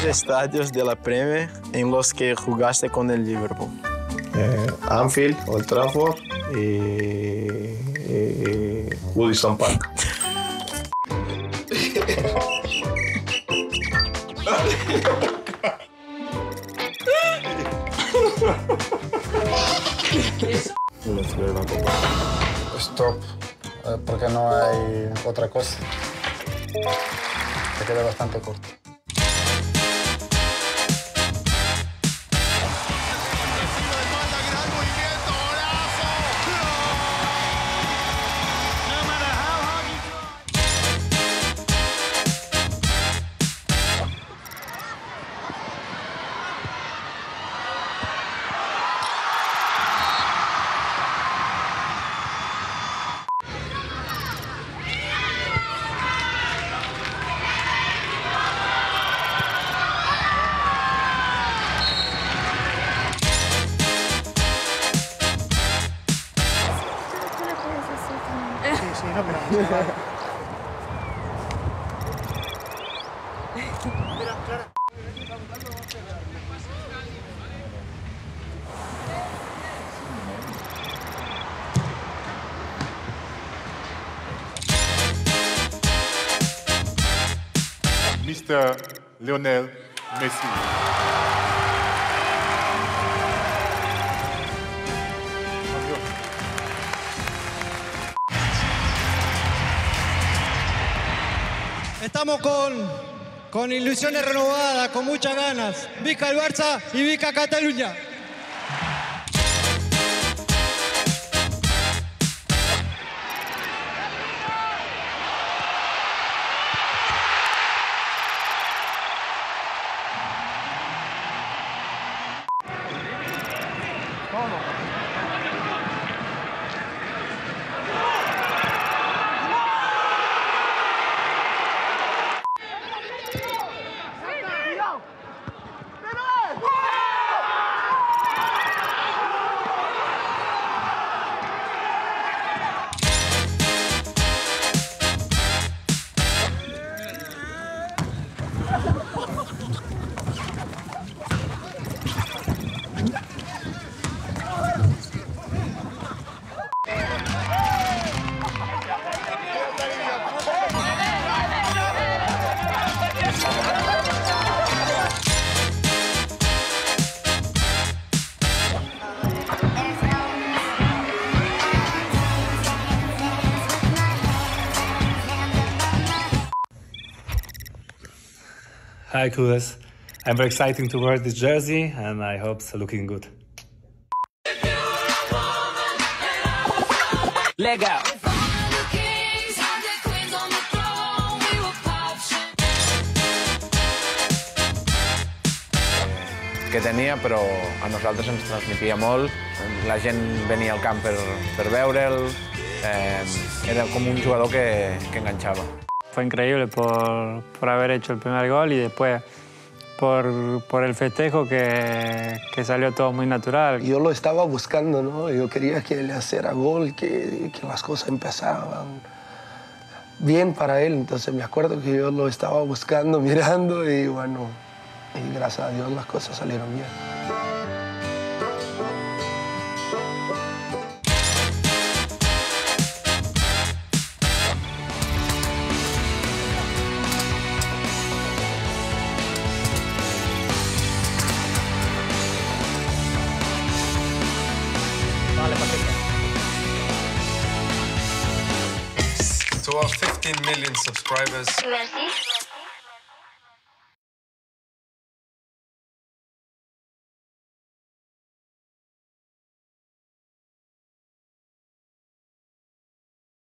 estadios de la Premier en los que jugaste con el Liverpool? Anfield, Old Trafford y Goodison Park. Stop, porque no hay otra cosa. Se queda bastante corto. Mr. Lionel Messi. Estamos con ilusiones renovadas, con muchas ganas. Viva el Barça y viva Cataluña. Hi, Kudus. I'm very excited to wear this jersey, and I hope it's looking good. Legal. Que tenia, però a nosaltres ens transmetia molt. La gent venia al camp per veure'l. Era com un jugador que enganxava. Fue increíble por haber hecho el primer gol y después por el festejo que salió todo muy natural. Yo lo estaba buscando, ¿no? Yo quería que él hiciera gol, que las cosas empezaban bien para él. Entonces me acuerdo que yo lo estaba buscando, mirando y bueno, y gracias a Dios las cosas salieron bien. To our 15 million subscribers.